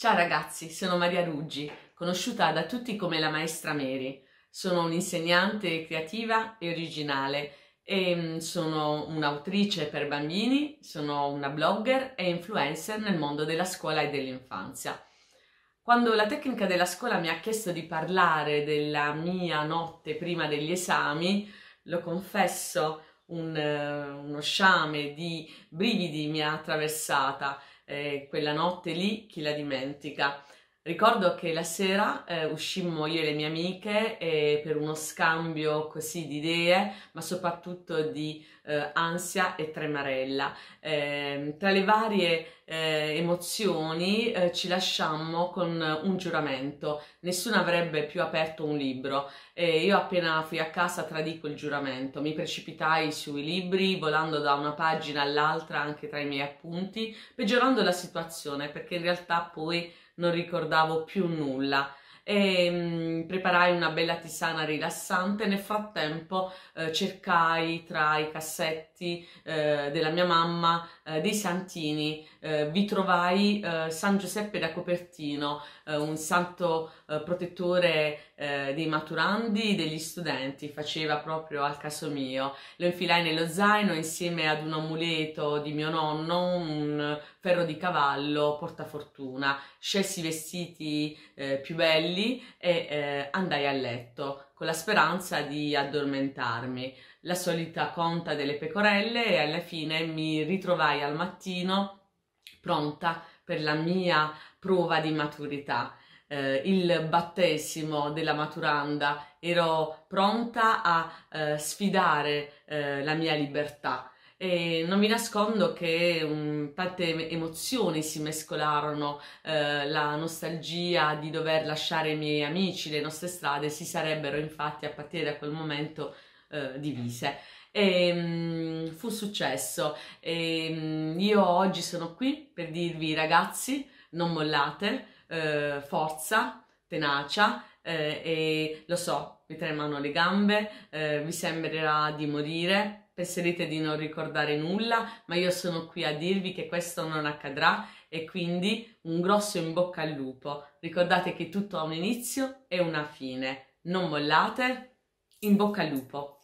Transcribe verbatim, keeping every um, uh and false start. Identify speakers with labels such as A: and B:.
A: Ciao ragazzi, sono Maria Ruggi, conosciuta da tutti come la Maestra Mary. Sono un'insegnante creativa e originale e sono un'autrice per bambini, sono una blogger e influencer nel mondo della scuola e dell'infanzia. Quando la tecnica della scuola mi ha chiesto di parlare della mia notte prima degli esami, lo confesso, un, uno sciame di brividi mi ha attraversata. Eh, quella notte lì, chi la dimentica? Ricordo che la sera eh, uscimmo io e le mie amiche eh, per uno scambio così di idee, ma soprattutto di eh, ansia e tremarella. Eh, tra le varie eh, emozioni eh, ci lasciammo con un giuramento: nessuno avrebbe più aperto un libro. E io appena fui a casa tradii quel giuramento, mi precipitai sui libri, volando da una pagina all'altra anche tra i miei appunti, peggiorando la situazione perché in realtà poi non ricordavo più nulla. E mh, preparai una bella tisana rilassante. Nel frattempo eh, cercai tra i cassetti eh, della mia mamma eh, dei santini. Eh, vi trovai eh, San Giuseppe da Copertino, eh, un santo eh, protettore eh, dei maturandi, degli studenti, faceva proprio al caso mio. Lo infilai nello zaino insieme ad un amuleto di mio nonno, un ferro di cavallo portafortuna. Scelsi i vestiti eh, più belli e eh, andai a letto con la speranza di addormentarmi. La solita conta delle pecorelle, e alla fine mi ritrovai al mattino pronta per la mia prova di maturità. Eh, il battesimo della maturanda, ero pronta a eh, sfidare eh, la mia libertà. E non vi nascondo che um, tante emozioni si mescolarono, eh, la nostalgia di dover lasciare i miei amici, le nostre strade si sarebbero infatti a partire da quel momento eh, divise. E um, fu successo. E, um, io oggi sono qui per dirvi: ragazzi, non mollate, eh, forza, tenacia. Eh, e lo so, vi tremano le gambe, eh, vi sembrerà di morire, penserete di non ricordare nulla, ma io sono qui a dirvi che questo non accadrà, e quindi un grosso in bocca al lupo. Ricordate che tutto ha un inizio e una fine. Non mollate, in bocca al lupo.